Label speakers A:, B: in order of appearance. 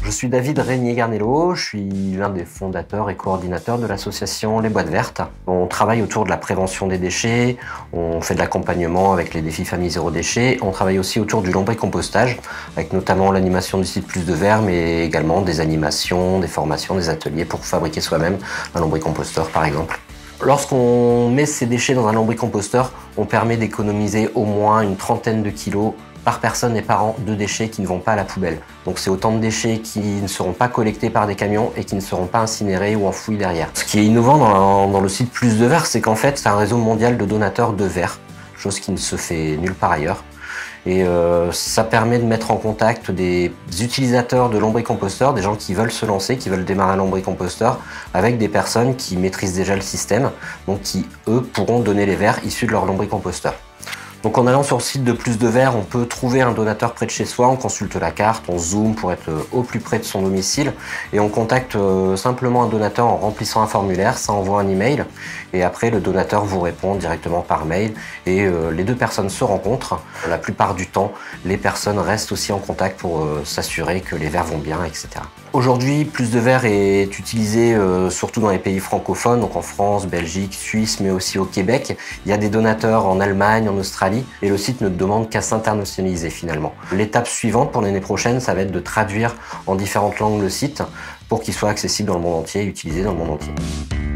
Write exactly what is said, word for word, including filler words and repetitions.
A: Je suis David Régnier-Garnello, je suis l'un des fondateurs et coordinateurs de l'association Les Boîtes Vertes. On travaille autour de la prévention des déchets, on fait de l'accompagnement avec les défis famille zéro déchet, on travaille aussi autour du lombricompostage, avec notamment l'animation du site Plus de Verre, mais également des animations, des formations, des ateliers pour fabriquer soi-même un lombricomposteur par exemple. Lorsqu'on met ces déchets dans un lombricomposteur, on permet d'économiser au moins une trentaine de kilos par personne et par an de déchets qui ne vont pas à la poubelle. Donc c'est autant de déchets qui ne seront pas collectés par des camions et qui ne seront pas incinérés ou enfouis derrière. Ce qui est innovant dans, dans le site Plus de Verre, c'est qu'en fait c'est un réseau mondial de donateurs de verre, chose qui ne se fait nulle part ailleurs. Et euh, ça permet de mettre en contact des utilisateurs de lombricomposteurs, des gens qui veulent se lancer, qui veulent démarrer un lombricomposteur, avec des personnes qui maîtrisent déjà le système, donc qui, eux, pourront donner les verres issus de leur lombricomposteur. Donc en allant sur le site de Plus de Verre, on peut trouver un donateur près de chez soi, on consulte la carte, on zoome pour être au plus près de son domicile et on contacte simplement un donateur en remplissant un formulaire, ça envoie un email et après le donateur vous répond directement par mail et euh, les deux personnes se rencontrent. La plupart du temps, les personnes restent aussi en contact pour euh, s'assurer que les verres vont bien, et cetera. Aujourd'hui, Plus de Verre est utilisé euh, surtout dans les pays francophones, donc en France, Belgique, Suisse, mais aussi au Québec. Il y a des donateurs en Allemagne, en Australie, et le site ne demande qu'à s'internationaliser finalement. L'étape suivante pour l'année prochaine, ça va être de traduire en différentes langues le site pour qu'il soit accessible dans le monde entier et utilisé dans le monde entier.